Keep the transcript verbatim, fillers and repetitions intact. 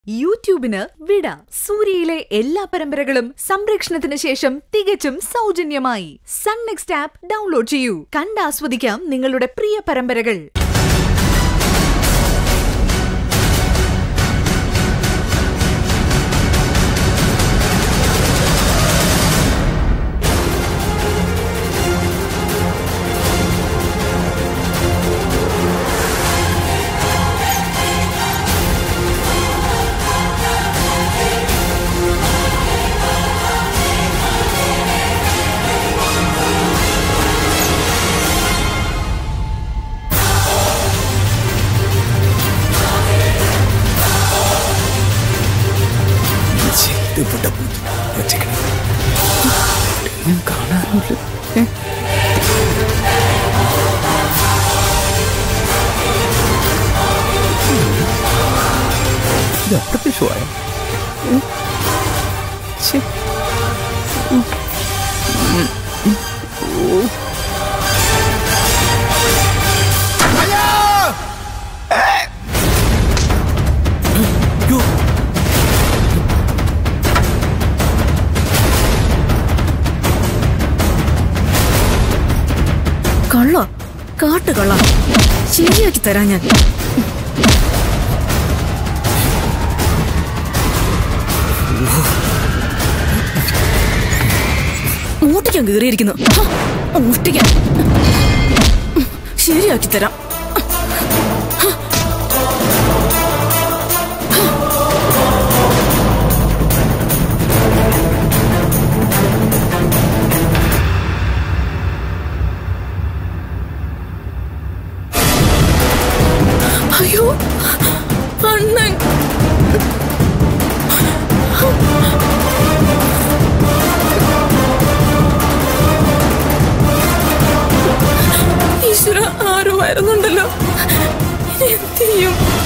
യൂട്യൂബിന് വിട. സൂര്യയിലെ എല്ലാ പരമ്പരകളും സംരക്ഷണത്തിന് ശേഷം തികച്ചും സൗജന്യമായി സൺ നെക്സ്റ്റ് ആപ്പ് ഡൗൺലോഡ് ചെയ്യൂ. കണ്ടാസ്വദിക്കാം നിങ്ങളുടെ പ്രിയ പരമ്പരകൾ. അപ്രത്യക്ഷമായ കള്ള കാട്ടുകള്ള ശരിയാക്കി തരാ ഞാൻ. ഊട്ടിക്കാൻ കയറിയിരിക്കുന്നു. ഊട്ടിക്കാൻ ശരിയാക്കി തരാം. അയ്യോ അണ്ണൻ, ഈശ്വര, ആരോ വരുന്നുണ്ടല്ലോ. എന്ത് ചെയ്യും?